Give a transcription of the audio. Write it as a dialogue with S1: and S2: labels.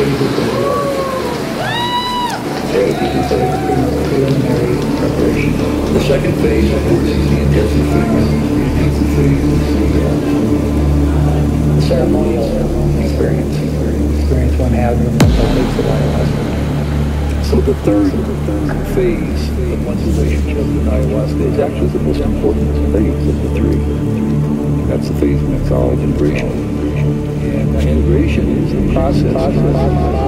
S1: Today, you can say preliminary preparation. The second phase, of course, is the intensive phase. The ceremonial experience one has when one takes it ayahuasca. So the third phase of one's relationship with ayahuasca is actually the most important phase of the three. That's the phase we call integration. And integration is the process